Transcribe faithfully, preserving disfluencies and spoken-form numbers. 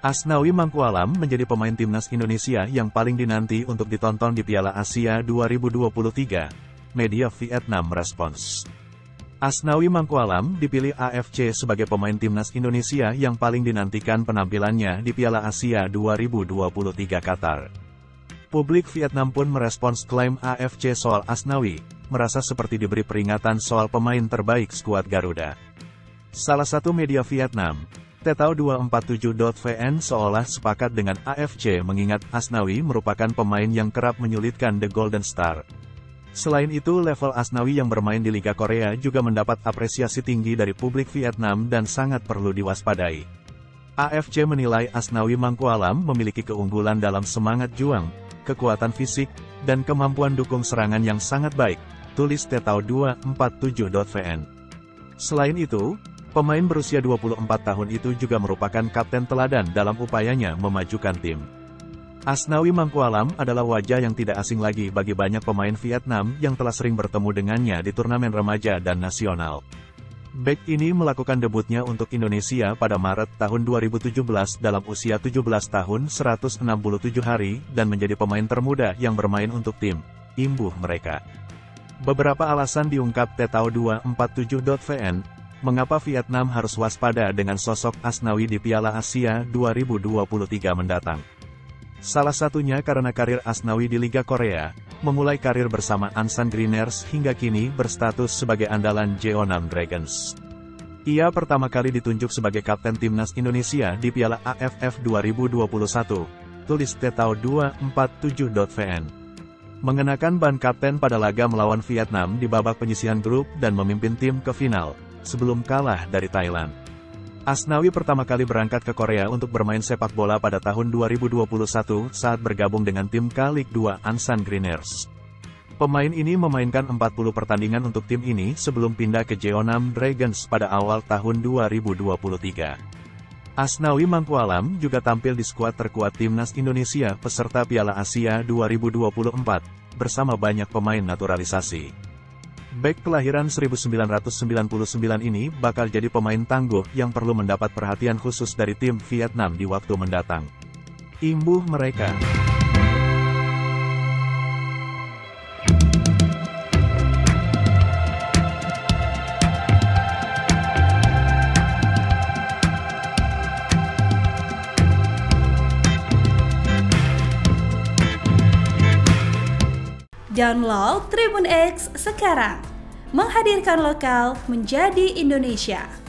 Asnawi Mangkualam menjadi pemain timnas Indonesia yang paling dinanti untuk ditonton di Piala Asia dua ribu dua puluh tiga, media Vietnam merespons. Asnawi Mangkualam dipilih A F C sebagai pemain timnas Indonesia yang paling dinantikan penampilannya di Piala Asia dua ribu dua puluh tiga Qatar. Publik Vietnam pun merespons klaim A F C soal Asnawi, merasa seperti diberi peringatan soal pemain terbaik skuad Garuda. Salah satu media Vietnam, Tetao dua empat tujuh dot V N seolah sepakat dengan A F C mengingat Asnawi merupakan pemain yang kerap menyulitkan The Golden Star. Selain itu, level Asnawi yang bermain di Liga Korea juga mendapat apresiasi tinggi dari publik Vietnam dan sangat perlu diwaspadai. A F C menilai Asnawi Mangkualam memiliki keunggulan dalam semangat juang, kekuatan fisik, dan kemampuan dukung serangan yang sangat baik, tulis Tetao dua empat tujuh dot V N. Selain itu, pemain berusia dua puluh empat tahun itu juga merupakan kapten teladan dalam upayanya memajukan tim. Asnawi Mangkualam adalah wajah yang tidak asing lagi bagi banyak pemain Vietnam yang telah sering bertemu dengannya di turnamen remaja dan nasional. Bek ini melakukan debutnya untuk Indonesia pada Maret tahun dua ribu tujuh belas dalam usia tujuh belas tahun seratus enam puluh tujuh hari dan menjadi pemain termuda yang bermain untuk tim imbuh mereka. Beberapa alasan diungkap Tetao dua empat tujuh dot V N, mengapa Vietnam harus waspada dengan sosok Asnawi di Piala Asia dua ribu dua puluh tiga mendatang. Salah satunya karena karir Asnawi di Liga Korea, memulai karir bersama Ansan Greeners hingga kini berstatus sebagai andalan Jeonnam Dragons. Ia pertama kali ditunjuk sebagai kapten timnas Indonesia di Piala A F F dua ribu dua puluh satu, tulis Tetao dua empat tujuh dot V N. Mengenakan ban kapten pada laga melawan Vietnam di babak penyisihan grup dan memimpin tim ke final, sebelum kalah dari Thailand. Asnawi pertama kali berangkat ke Korea untuk bermain sepak bola pada tahun dua ribu dua puluh satu saat bergabung dengan tim K League dua Ansan Greeners. Pemain ini memainkan empat puluh pertandingan untuk tim ini sebelum pindah ke Jeonnam Dragons pada awal tahun dua ribu dua puluh tiga. Asnawi Mangkualam juga tampil di skuad terkuat timnas Indonesia peserta Piala Asia dua ribu dua puluh empat, bersama banyak pemain naturalisasi. Bek kelahiran seribu sembilan ratus sembilan puluh sembilan ini bakal jadi pemain tangguh yang perlu mendapat perhatian khusus dari tim Vietnam di waktu mendatang. Imbuh mereka. Download Tribun X sekarang, menghadirkan lokal menjadi Indonesia.